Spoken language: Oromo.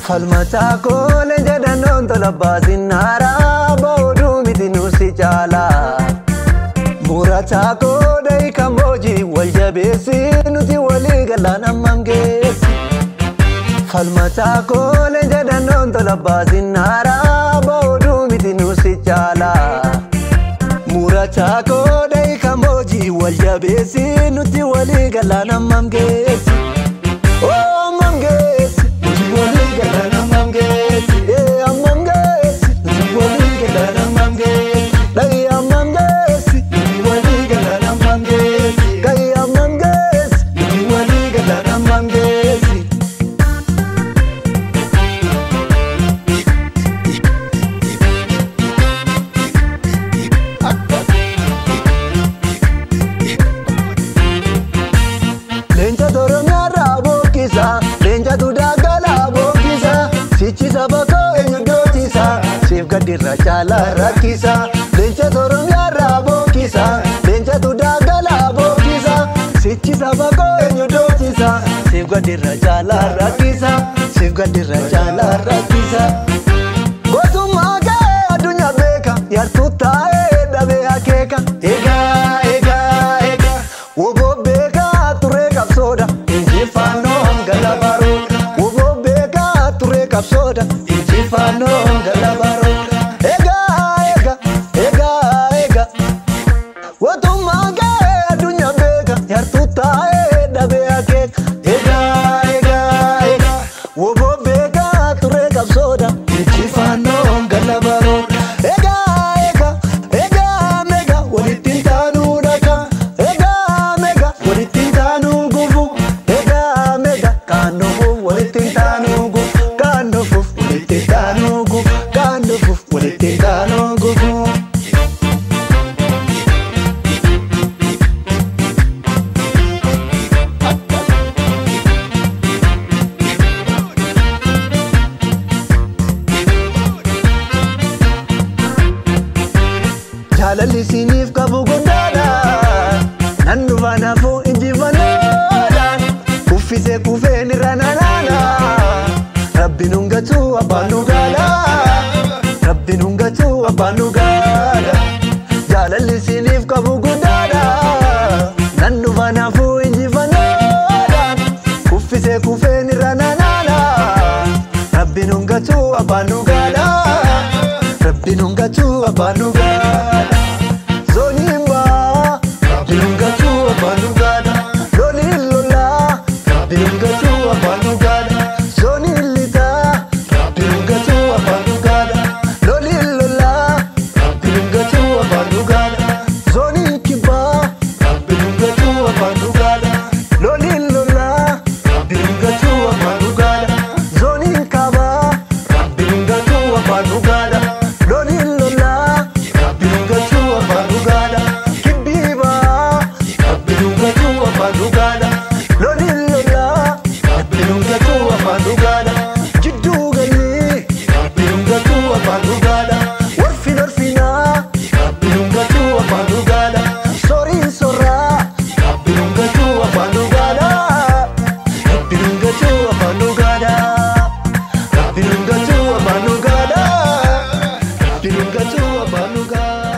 falmataa koolee jedhanoon tola baasinaaraa booduu miti nuusi caalaa murataa koodee kamoojii wal jabeessi nuti walii galaan ammam geessi falmataa koolee jedhanoon tola baasinaaraa booduu miti nuusi caalaa murataa koodee kamoojii wal jabeessi nuti walii galaan ammam geessi. Leenca tudagala bookisa sichisa bako enyudotisa sifgadirra chala rakisa leenca toromyarra bookisa leenca tudagala bookisa sichisa bako enyudotisa sifgadirra chala rakisa gotummaa ka'ee addunyaa beeka yartuu taa'ee dhabee akeeka eega woboo beeka turee qabsoodha injifannoon galabaroodha woboo beeka turee qabsoodha injifannoon galabaroodha eega wotummaa ka'ee addunyaa beeka yartuu taa'ee dhabee akeeka eega woboo beeka turee qabsoodha injifannoon galabaroodha mega walittiin taanuu dhaka mega walittiin taanuu gufu mega kaanoofuuf walittiin taanuu gufu kaanoofuuf walittiin taanuu gufu kaanoofuuf walittiin taanuu gufu. Jaalalli siiniif qabu guddaadha nan dhufa naafuu injifannoodha kuffisee kufeen irra nanaana rabbiin hungatuu abbaan nu gaala rabbiin hungatuu abbaan nu gaala jaalalli siiniif qabu guddaadha nan dhufa naafuu injifannoodha kuffisee kufeen irra nanaana rabbiin hungatuu abbaan nu gaala rabbiin hungatuu abbaan nu gaala. Zonimba, Rabbiungatu abanugada. Lolilola, Rabbiungatu abanugada. Zonilita, Rabbiungatu abanugada. Lolilola, Rabbiungatu abanugada. Zoninkiba, Rabbiungatu abanugada. Lolilola, Rabbiungatu abanugada. Zoninkaba, Rabbiungatu abanugada. Lolilola, Rabbiungatu abanugada. Kibiba, Rabbiungatu abanugada. Lolilola, Rabbiungatu abanugada. Jiddugali, Rabbiungatu abanugada. Orfina, Rabbiungatu abanugada. Sora, Rabbiungatu abanugada. Rabbiungatu abanugada. Rabbiungatu abanugada. Rabbiungatu abanugada.